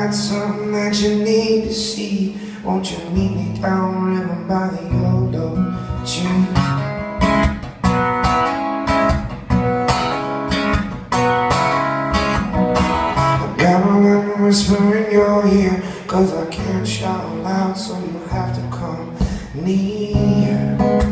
got something that you need to see. Won't you meet me down river by the Yolo tree? I got a little whisper in your ear, 'cause I can't shout loud, so you'll have to come near.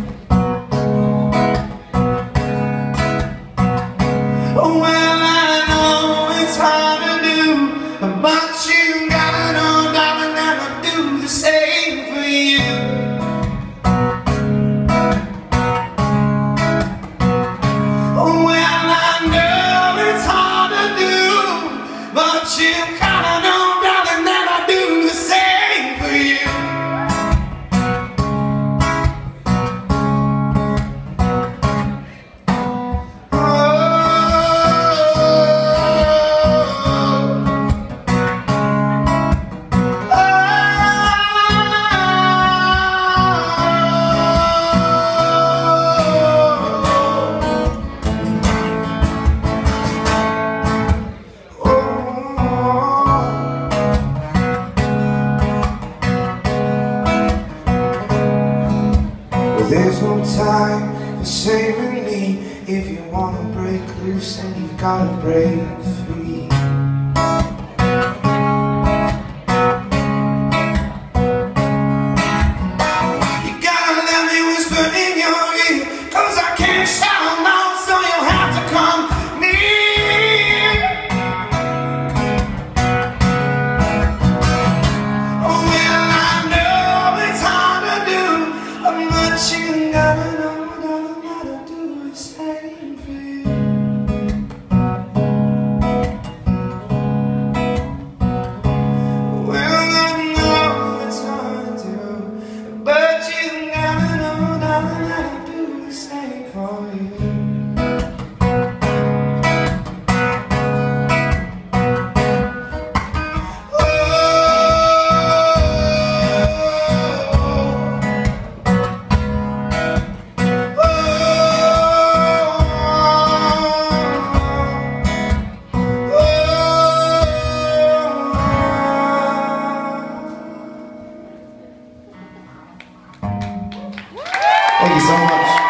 Oh, well, I know it's hard to do, but you gotta know, darling, that I do the same for you. Oh, well, I know it's hard to do, but you gotta know, darling, that I do the same for you. There's no time for saving me. If you wanna break loose, then you've gotta break free. You gotta let me whisper in your ear, 'cause I can't shout loud, so you'll have to come near. Oh, well, I know it's hard to do, but you gotta know, darling, that I do the same for you. Well, I know it's hard to do, but you gotta know, darling, that I do the same for you. Thank you so much.